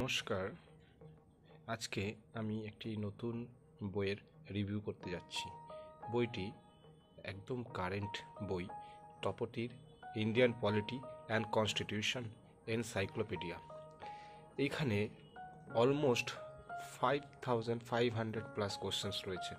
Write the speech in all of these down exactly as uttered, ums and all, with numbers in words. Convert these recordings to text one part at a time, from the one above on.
নমস্কার। আজকে আমি একটি নতুন বইয়ের রিভিউ করতে যাচ্ছি। বইটি একদম কারেন্ট বই, টপটির Indian polity and constitution encyclopedia. এইখানে almost five thousand five hundred plus questions রয়েছে।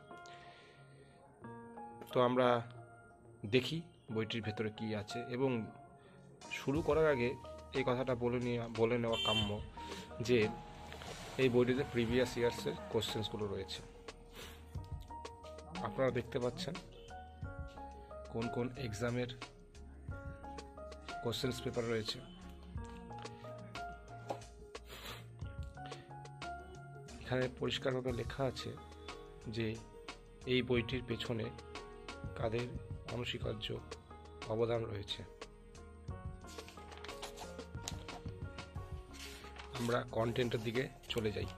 তো আমরা দেখি বইটির ভেতরে কি আছে, এবং শুরু করার আগে এই কথাটা বলে নিয়ে বলে নেওয়া কাম্য যে এই বইটিতে প্রিভিয়াস ইয়ার্সের কোশ্চেন্সগুলো রয়েছে। আপনারা দেখতে পাচ্ছেন কোন কোন এক্সামের কোশ্চেন্স পেপার রয়েছে। এখানে পরিষ্কারভাবে লেখা আছে যে এই বইটির পেছনে কাদের অনস্বীকার্য অবদান রয়েছে। আমরা কন্টেন্টের দিকে চলে যাই।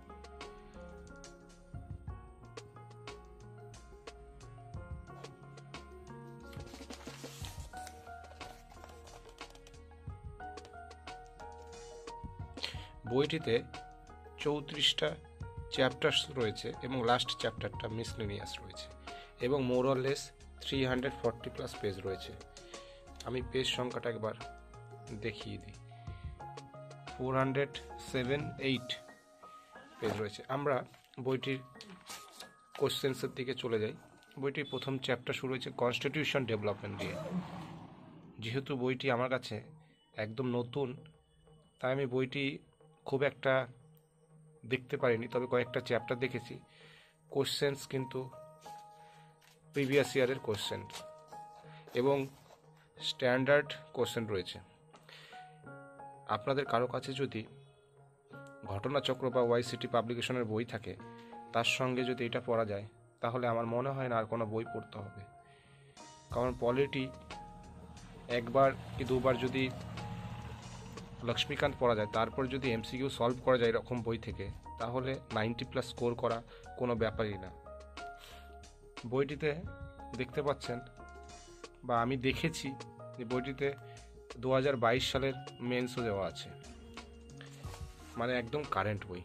বইটিতে চৌত্রিশটা চ্যাপ্টার্স রয়েছে এবং লাস্ট চ্যাপ্টারটা মিসলেনিয়াস রয়েছে, এবং more or less three hundred forty plus page রয়েছে। আমি পেজ সংখ্যাটা একবার দেখিয়ে দিই। Four hundred seven eight page রয়েছে। আমরা বইটির কোশ্চেন্সের দিকে চলে যাই। বইটির প্রথম চ্যাপ্টার শুরু হয়েছে কনস্টিটিউশন ডেভেলপমেন্ট দিয়ে। যেহেতু বইটি আমার কাছে একদম নতুন, তাই আমি বইটি খুব একটা দেখতে পারিনি, তবে কয়েকটা চ্যাপ্টার দেখেছি। কোশ্চেন্স কিন্তু প্রিভিয়াস ইয়ারের কোশ্চেন এবং স্ট্যান্ডার্ড কোশ্চেন রয়েছে। আপনাদের কারো কাছে যদি ঘটনাচক্র বা ওয়াইসিটি পাবলিকেশনের বই থাকে, তার সঙ্গে যদি এটা পড়া যায়, তাহলে আমার মনে হয় না আর কোনো বই পড়তে হবে। কারণ পলিটি একবার কি দুবার যদি লক্ষ্মীকান্ত পড়া যায়, তারপর যদি এমসিকিউ সলভ করা যায় এরকম বই থেকে, তাহলে নাইনটি প্লাস স্কোর করা কোনো ব্যাপারই না। বইটিতে দেখতে পাচ্ছেন, বা আমি দেখেছি যে বইটিতে দু হাজার বাইশ সালের মেন্সও দেওয়া আছে, মানে একদম কারেন্ট বই।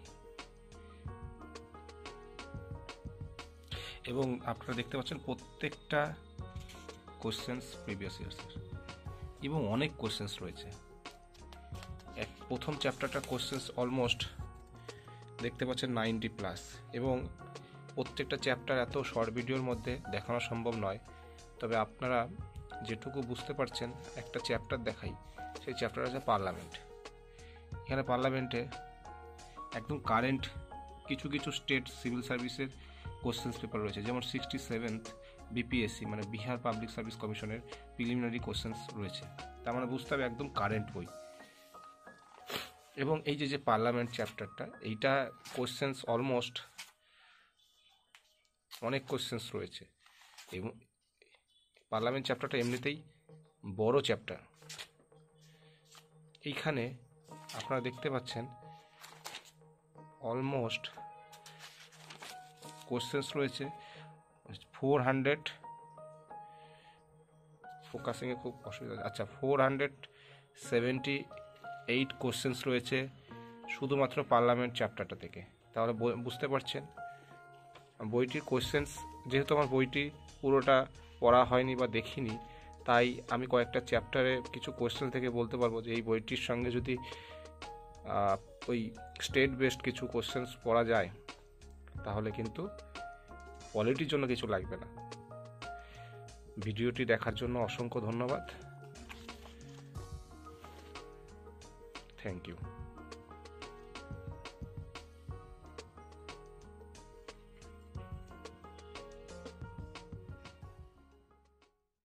এবং আপনারা দেখতে পাচ্ছেন প্রত্যেকটা কোশ্চেন্স প্রিভিয়াস ইয়ার্সের, এবং অনেক কোশ্চেন্স রয়েছে। এক প্রথম চ্যাপ্টারটা কোশ্চেন্স অলমোস্ট দেখতে পাচ্ছেন নাইনটি প্লাস, এবং প্রত্যেকটা চ্যাপ্টার এত শর্ট ভিডিওর মধ্যে দেখানো সম্ভব নয়। তবে আপনারা যেটুকু বুঝতে পারছেন, একটা চ্যাপ্টার দেখাই। সেই চ্যাপ্টার আছে পার্লামেন্ট। এখানে পার্লামেন্টে একদম কারেন্ট কিছু কিছু স্টেট সিভিল সার্ভিসের কোশ্চেন্স পেপার রয়েছে, যেমন সিক্সটি সেভেন্থ বিপিএসসি মানে বিহার পাবলিক সার্ভিস কমিশনের প্রিলিমিনারি কোশ্চেন্স রয়েছে। তার মানে বুঝতে হবে একদম কারেন্ট বই। এবং এই যে যে পার্লামেন্ট চ্যাপ্টারটা, এইটা কোশ্চেন্স অলমোস্ট অনেক কোশ্চেন্স রয়েছে, এবং পার্লামেন্ট চ্যাপ্টারটা এমনিতেই বড় চ্যাপ্টার। এইখানে আপনারা দেখতে পাচ্ছেন অলমোস্ট কোশ্চেন্স রয়েছে ফোর হান্ড্রেড ফোকাসিংয়ে খুব অসুবিধা। আচ্ছা, four hundred seventy eight questions রয়েছে শুধুমাত্র পার্লামেন্ট চ্যাপ্টারটা থেকে। তাহলে বুঝতে পারছেন বইটির কোশ্চেন্স, যেহেতু আমার বইটি পুরোটা পড়া হয়নি বা দেখিনি, তাই আমি কয়েকটা চ্যাপ্টারে কিছু কোশ্চেন থেকে বলতে পারবো যে এই বইটির সঙ্গে যদি ওই স্টেট বেসড কিছু কোশ্চেন্স পড়া যায়, তাহলে কিন্তু পলিটির জন্য কিছু লাগবে না। ভিডিওটি দেখার জন্য অসংখ্য ধন্যবাদ। Thank you.